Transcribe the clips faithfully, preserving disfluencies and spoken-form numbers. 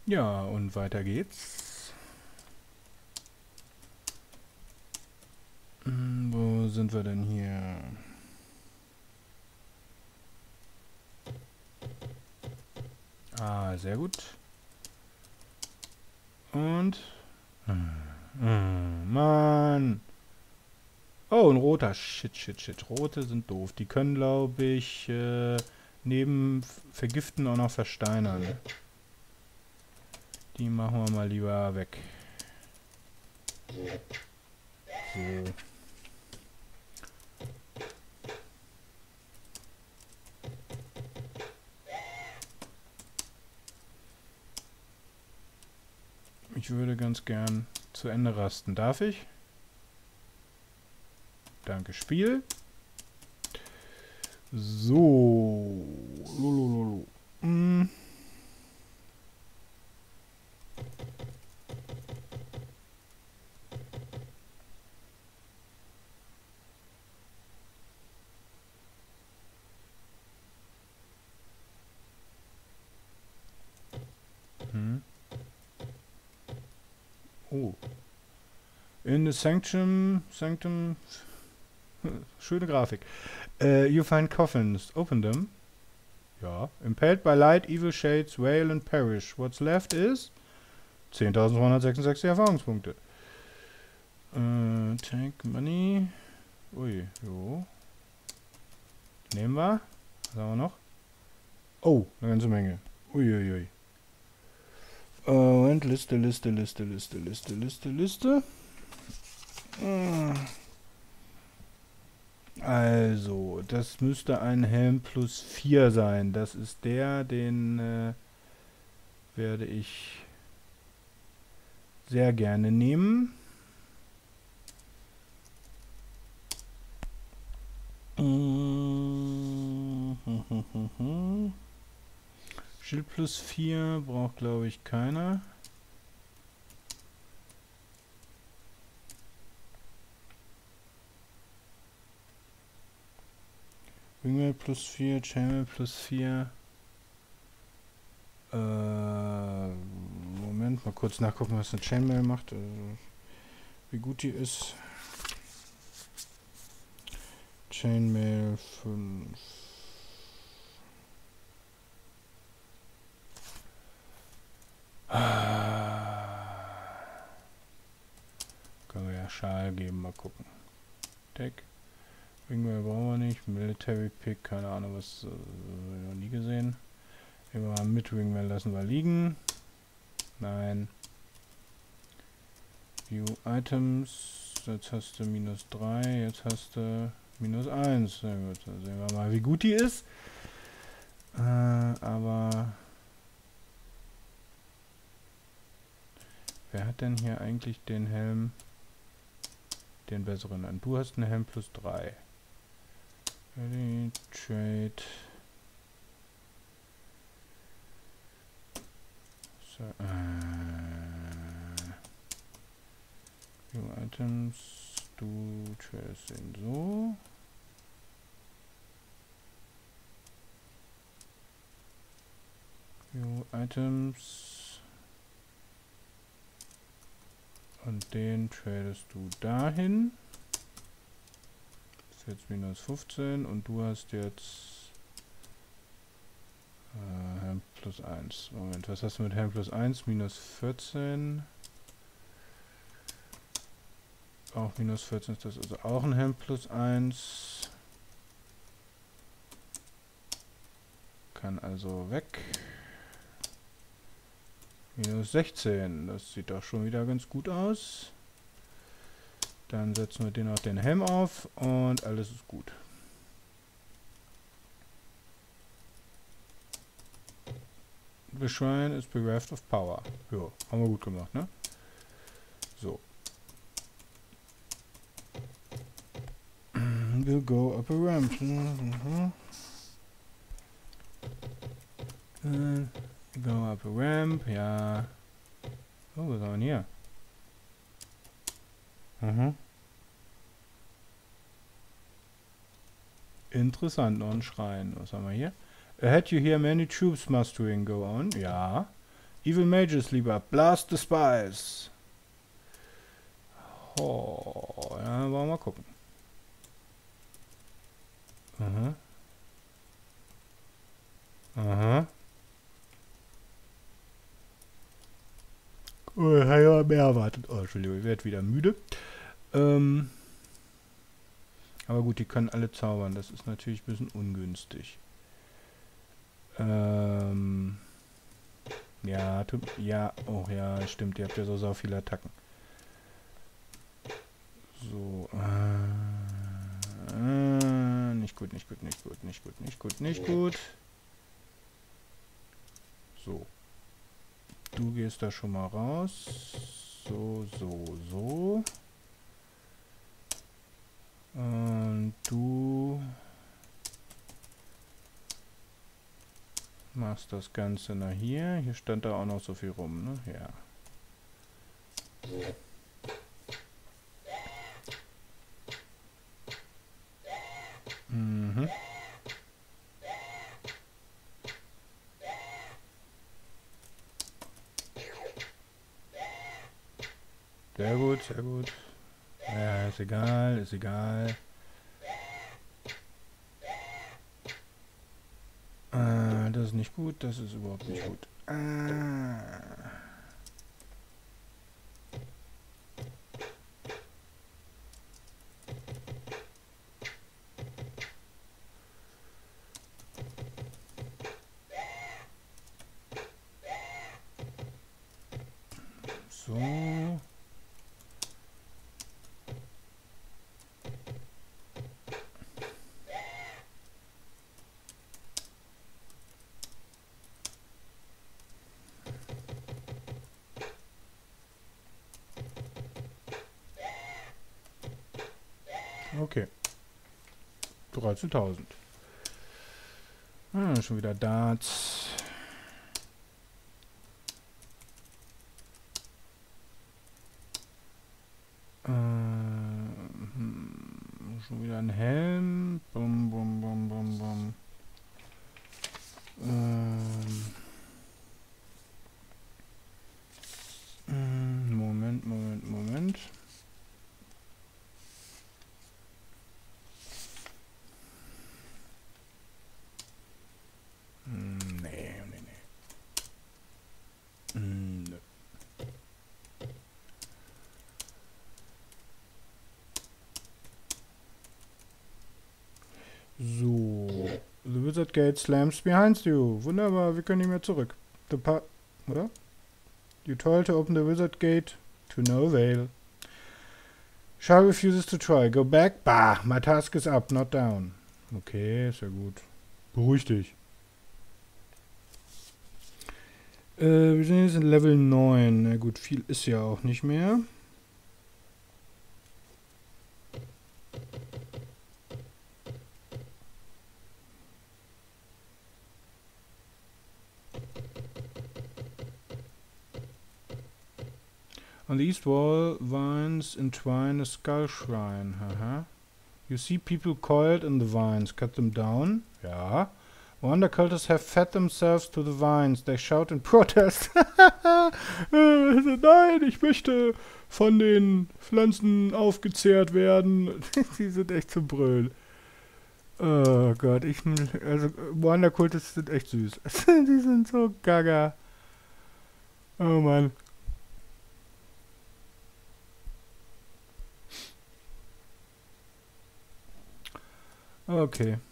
Ja, und weiter geht's. Hm, wo sind wir denn hier? Ah, sehr gut. Und... Hm, hm, Mann! Oh, ein roter. Shit, shit, shit. Rote sind doof. Die können, glaube ich, äh, neben Vergiften auch noch versteinern. Die machen wir mal lieber weg. So. Ich würde ganz gern zu Ende rasten. Darf ich? Danke, Spiel. So. Lolololo. Hm. Hm. Oh. In the sanctum, sanctum, schöne Grafik. Uh, you find coffins. Open them. Ja. Impaled by light, evil shades, wail and perish. What's left is zehntausendzweihundertsechsundsechzig Erfahrungspunkte. Uh, take money. Ui, jo. Nehmen wir. Was haben wir noch? Oh, eine ganze Menge. Uiuiui. Ui, ui. Und Liste, Liste, Liste, Liste, Liste, Liste, Liste. Also, das müsste ein Helm plus vier sein. Das ist der, den äh, werde ich sehr gerne nehmen. Schild plus vier braucht, glaube ich, keiner. Wingmail plus vier, Chainmail plus vier. Äh, Moment, mal kurz nachgucken, was eine Chainmail macht. Äh, wie gut die ist. Chainmail fünf. Ah. Können wir ja Schal geben, mal gucken. Deck. Wingmail brauchen wir nicht. Military Pick, keine Ahnung, was äh, noch nie gesehen. Nehmen wir mal mit Wingmail, lassen wir liegen. Nein. View Items. Jetzt hast du minus drei, jetzt hast du minus eins. Sehr gut, dann sehen wir mal, wie gut die ist. Äh, aber... Wer hat denn hier eigentlich den Helm, den besseren an? Du hast einen Helm plus drei. Ready, Trade. So, äh. View Items. Du tradest den so. View Items. Und den tradest du dahin. Das ist jetzt minus fünfzehn und du hast jetzt äh, Helm plus eins. Moment, was hast du mit Helm plus eins? Minus vierzehn. Auch minus vierzehn ist das also auch ein Helm plus eins. Kann also weg. Minus sechzehn, das sieht doch schon wieder ganz gut aus. Dann setzen wir den auch den Helm auf und alles ist gut. The Shrine is bereft of power. Ja, haben wir gut gemacht, ne? So. We'll go up a ramp. Uh, Go up a ramp, ja. Oh, was haben wir hier? Mhm. Interessant, noch ein Schrein. Was haben wir hier? Ahead you hear many troops mustering go on. Ja. Evil Mages lieber. Blast the Spies. Oh, ja, wollen wir mal gucken. Aha. Aha. Oh, ich habe ja mehr erwartet. Oh, Entschuldigung, ich werde wieder müde. Ähm. Aber gut, die können alle zaubern. Das ist natürlich ein bisschen ungünstig. Ähm. Ja, tu, ja, oh ja, stimmt. Ihr habt ja so, so viele Attacken. So. Äh, äh, nicht gut, nicht gut, nicht gut, nicht gut, nicht gut, nicht gut. So. Du gehst da schon mal raus. So, so, so. Und du machst das Ganze nach hier. Hier stand da auch noch so viel rum, ne? Ja. Mhm. Sehr gut, sehr gut. Ja, ist egal, ist egal. Äh, das ist nicht gut, das ist überhaupt nicht gut. Äh. So. Okay. dreizehntausend. Ah, schon wieder Darts. Äh, hm, schon wieder ein Helm. Bum, bum, bum, bum, bum. Ähm, mm, Moment, Moment, Moment. Mm, nee, nee, nee. Mm, nö. So. The Wizard Gate slams behind you. Wunderbar, wir können nicht mehr zurück. The pa oder? You told to open the Wizard Gate to no avail. Shah refuses to try. Go back. Bah, my task is up, not down. Okay, ist ja gut. Beruhig dich. Äh, wir sind jetzt in Level neun. Na gut, viel ist ja auch nicht mehr. On the east wall, vines entwine a skull shrine. Haha. You see people coiled in the vines. Cut them down. Ja. Wonder cultists have fed themselves to the vines. They shout in protest. Nein, ich möchte von den Pflanzen aufgezehrt werden. Die sind echt zum Brüllen. Oh Gott, ich, also Wonder Cultists sind echt süß. Die sind so gaga. Oh Mann. Okay.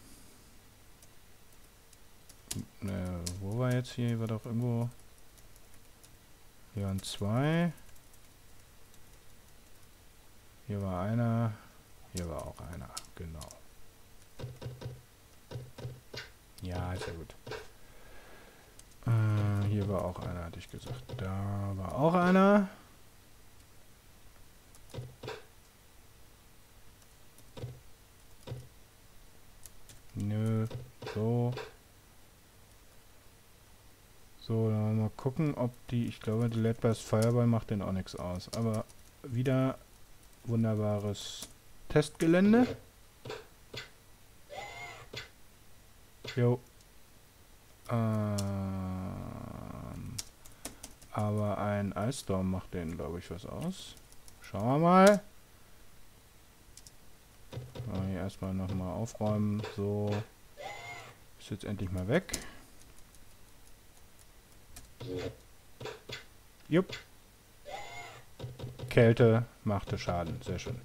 Äh, wo war jetzt hier? Hier war doch irgendwo... Hier waren zwei. Hier war einer. Hier war auch einer. Genau. Ja, ist ja gut. Äh, hier war auch einer, hatte ich gesagt. Da war auch einer. Nö. So. So, dann mal gucken, ob die... Ich glaube, die Led Blast Fireball macht den auch nichts aus. Aber wieder wunderbares Testgelände. Jo. Ähm, Aber ein Ice Storm macht denen, glaube ich, was aus. Schauen wir mal. So, hier erstmal nochmal aufräumen. So. Ist jetzt endlich mal weg. Jupp. Kälte machte Schaden. Sehr schön.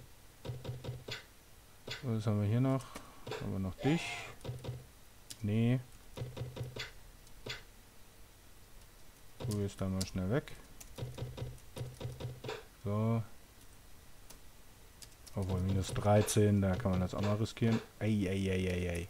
Was haben wir hier noch? Haben wir noch dich? Nee. Du bist dann mal schnell weg. So. Obwohl, minus dreizehn, da kann man das auch noch riskieren. Ei, ei, ei, ei, ei.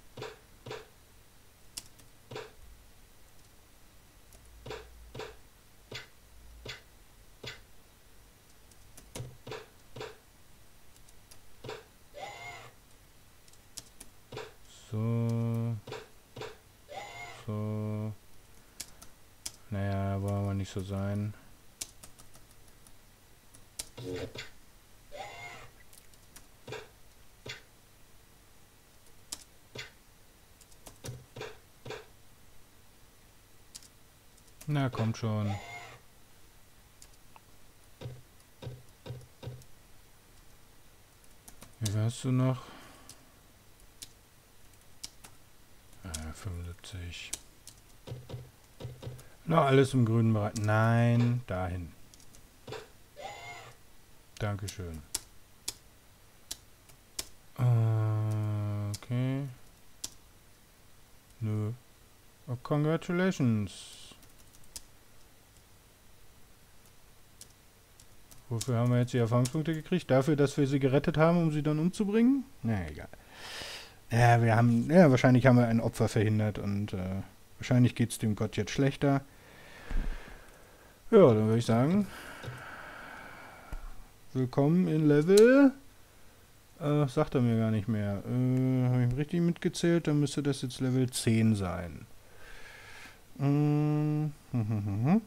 So. So. Naja, wollen wir nicht so sein. Na, kommt schon. Wie wärst du noch? Äh, fünfundsiebzig. Na, alles im grünen Bereich. Nein, dahin. Dankeschön. Äh, okay. Nö. Oh, congratulations. Wofür haben wir jetzt die Erfahrungspunkte gekriegt? Dafür, dass wir sie gerettet haben, um sie dann umzubringen? Na, egal. Ja, wir haben, ja, wahrscheinlich haben wir ein Opfer verhindert und äh, wahrscheinlich geht es dem Gott jetzt schlechter. Ja, dann würde ich sagen, willkommen in Level, äh, sagt er mir gar nicht mehr. Äh, habe ich richtig mitgezählt? Dann müsste das jetzt Level zehn sein. Mm, hm, hm, hm, hm.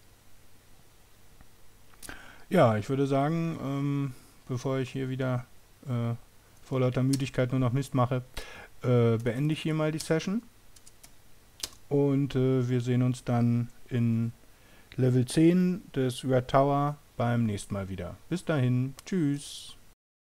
Ja, ich würde sagen, ähm, bevor ich hier wieder äh, vor lauter Müdigkeit nur noch Mist mache, äh, beende ich hier mal die Session. Und äh, wir sehen uns dann in Level zehn des Red Tower beim nächsten Mal wieder. Bis dahin, tschüss.